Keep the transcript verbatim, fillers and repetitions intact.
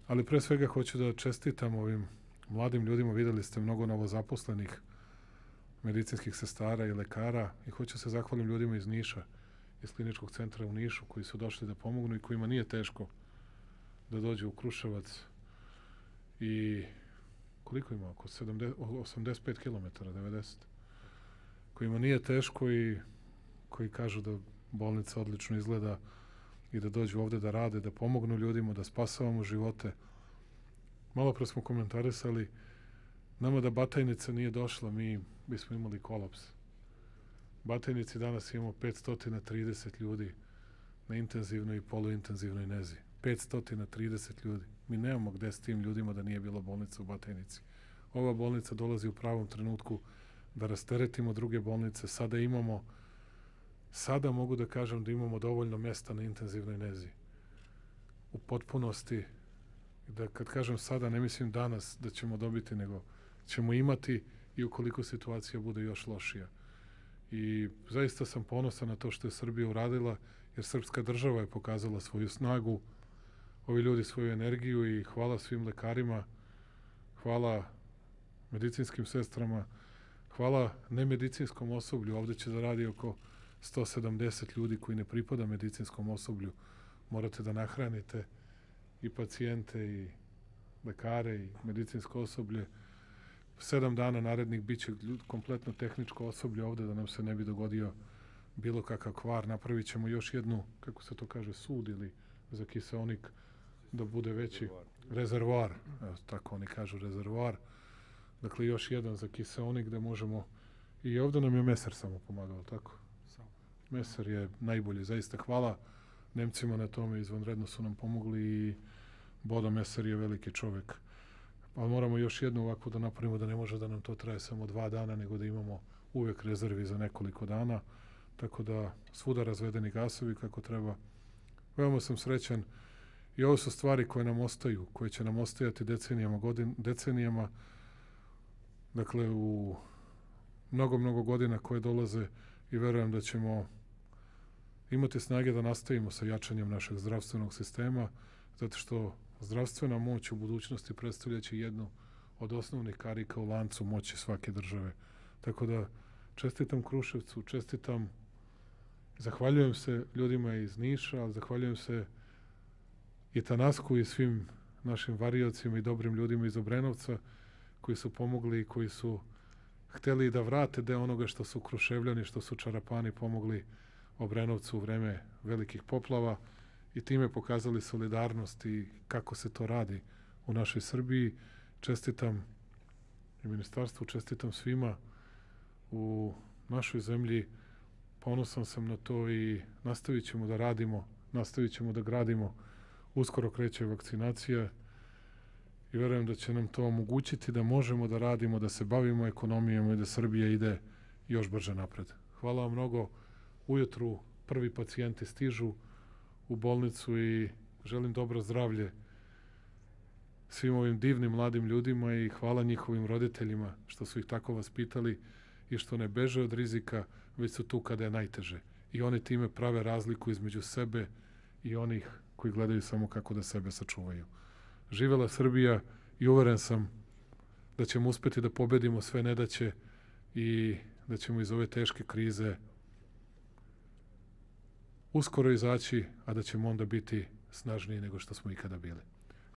Ali pre svega hoću da čestitam ovim mladim ljudima, videli ste mnogo novozaposlenih medicinskih sestara i lekara i hoću se zahvalim ljudima iz Niša, iz kliničkog centra u Nišu, koji su došli da pomognu i kojima nije teško da dođu u Kruševac i koliko ima, oko sedamdeset, osamdeset pet kilometara, devedeset, kojima nije teško i koji kažu da bolnica odlično izgleda i da dođu ovde da rade, da pomognu ljudima, da spasavamo živote. Malo pre smo komentarisali, nama da Batajnica nije došla, mi bismo imali kolaps. Batajnici danas imamo petsto trideset ljudi na intenzivnoj i poluintenzivnoj nezi. petsto trideset ljudi. Mi nemamo gde s tim ljudima da nije bila bolnica u Batajnici. Ova bolnica dolazi u pravom trenutku da rasteretimo druge bolnice. Sada imamo, sada mogu da kažem da imamo dovoljno mesta na intenzivnoj nezi. U potpunosti, da kad kažem sada, ne mislim danas da ćemo dobiti, nego ćemo imati i ukoliko situacija bude još lošija. I zaista sam ponosan na to što je Srbija uradila, jer srpska država je pokazala svoju snagu, ovi ljudi svoju energiju i hvala svim lekarima, hvala medicinskim sestrama, hvala nemedicinskom osoblju. Ovde će da radi oko sto sedamdeset ljudi koji ne pripada medicinskom osoblju. Morate da nahranite i pacijente i lekare i medicinsko osoblje. Sedam dana narednih bit će kompletno tehničko osoblje ovde da nam se ne bi dogodio bilo kakav kvar. Napravit ćemo još jednu, kako se to kaže, sud ili za kiseonik da bude veći rezervoar. Evo, tako oni kažu, rezervoar. Dakle, još jedan za kiseonik da možemo... I ovde nam je Meser samo pomagao, tako? Meser je najbolji, zaista hvala Nemcima na tome, izvanredno su nam pomogli i Bodo Meser je veliki čovek. Ali moramo još jednu ovako da napravimo da ne može da nam to traje samo dva dana, nego da imamo uvek rezervi za nekoliko dana, tako da svuda razvedeni gasovi kako treba. Veoma sam srećan i ovo su stvari koje nam ostaju, koje će nam ostajati decenijama, godin, decenijama, dakle u mnogo, mnogo godina koje dolaze i verujem da ćemo imati snage da nastavimo sa jačanjem našeg zdravstvenog sistema, zato što zdravstvena moć u budućnosti predstavljaće jednu od osnovnih karika u lancu moći svake države. Tako da čestitam Kruševcu, čestitam, zahvaljujem se ljudima iz Niša, ali zahvaljujem se i Tanasku i svim našim variocima i dobrim ljudima iz Obrenovca koji su pomogli i koji su hteli da vrate deo onoga što su Kruševljani, što su Čarapani pomogli Obrenovcu u vreme velikih poplava i time pokazali solidarnost i kako se to radi u našoj Srbiji. Čestitam i ministarstvu, čestitam svima u našoj zemlji. Ponosan sam na to i nastavit ćemo da radimo, nastavit ćemo da gradimo. Uskoro kreće vakcinacija i verujem da će nam to omogućiti da možemo da radimo, da se bavimo ekonomijom i da Srbija ide još brže napred. Hvala vam mnogo. Ujutru prvi pacijenti stižu u bolnicu i želim dobro zdravlje svim ovim divnim mladim ljudima i hvala njihovim roditeljima što su ih tako vaspitali i što ne beže od rizika, već su tu kada je najteže. I oni time prave razliku između sebe i onih koji gledaju samo kako da sebe sačuvaju. Živela Srbija i uveren sam da ćemo uspeti da pobedimo sve nedaće i da ćemo iz ove teške krize uskoro izaći, a da ćemo onda biti snažniji nego što smo ikada bili.